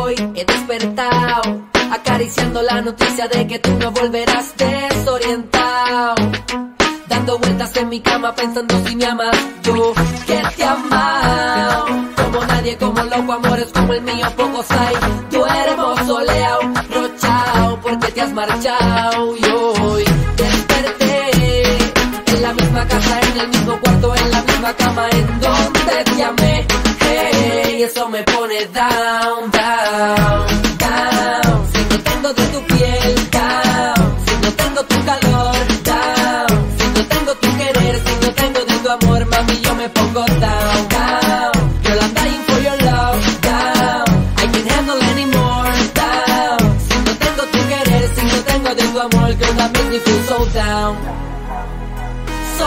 Hoy he despertado acariciando la noticia de que tú no volverás desorientado, dando vueltas en mi cama pensando si me amas. Yo que te he amado como nadie, como loco, amores como el mío pocos hay. Tú eres soleado, rochao, porque te has marchado. Y hoy desperté en la misma casa, en el mismo cuarto, en la misma cama en donde te amé. Hey, eso me pone down, down, down. Si no tengo de tu piel, down. Si no tengo tu calor, down. Si no tengo tu querer, si no tengo de tu amor, mami, yo me pongo down, down. Girl, I'm dying for your love, down. I can't handle anymore, down. Si no tengo tu querer, si no tengo de tu amor, girl, that makes me feel so down, so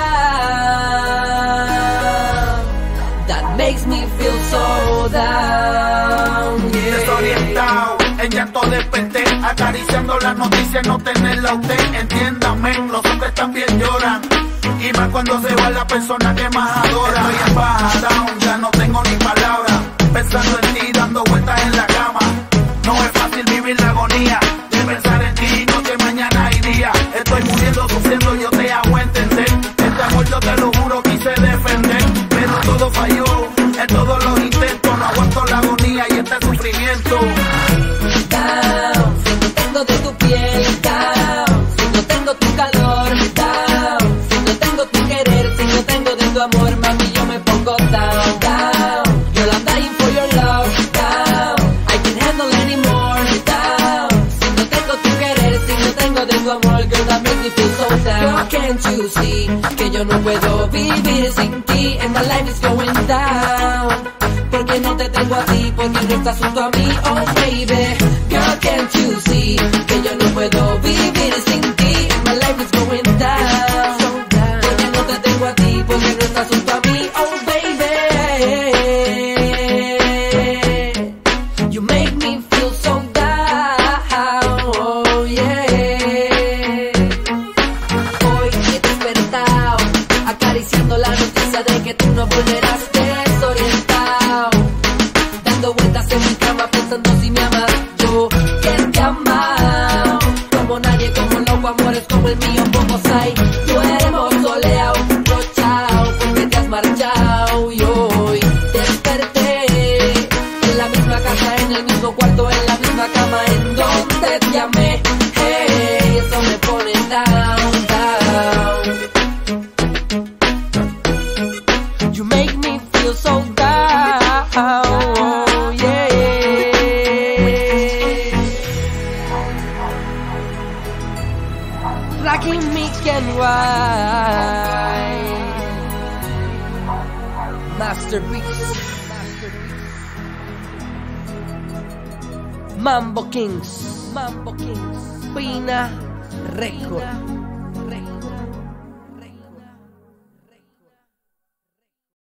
down. That makes me feel so down, yeah. Desorientado, en llanto desperté, acariciando las noticias, no tenerla a usted. Entiéndame, los hombres también lloran, y más cuando se va la persona que más adora. Estoy en baja, down, ya no tengo ni palabras, pensando en ti, dando vueltas en la cama. No es fácil vivir la agonía de pensar en ti, noche, mañana y día. Estoy muriendo, sufriendo, yo te hago entender. Este amor yo te lo juro, quise defender, pero todo falló, en todos los intentos. No aguanto la agonía y este sufrimiento. Down, si no tengo de tu piel, down. Si no tengo tu calor, down. Si no tengo tu querer, si no tengo de tu amor, mami, yo me pongo down, down. Girl, I'm dying for your love, down. I can't handle anymore, down. Si no tengo tu querer, si no tengo de tu amor, girl, that makes me feel so down. Girl, can't you see que yo no puedo vivir sin ti? And my life is going down. Porque no te tengo a ti, porque no estás junto a mí, oh baby. Girl, can't you see que yo no puedo vivir sin ti? My life is going down. Porque no te tengo a ti, porque no estás junto a mí, oh baby. You make me feel so down, oh yeah. Hoy he despertado acariciando la noticia de que tú no volverás desorientado, dando vueltas en mi cama pensando si me amas. Yo que te he amado como nadie, como loco, amores como el mío pocos hay. Tú eres soleado, rochao, porque te has marchado. Y hoy desperté en la misma casa, en el mismo cuarto, en la misma cama en donde te amé. Hey, eso me pone down, down. You make me feel so down, oh yeah. Rocking me can wine. Masterpiece. Mambo Kings. Mambo Kings. Pina Record.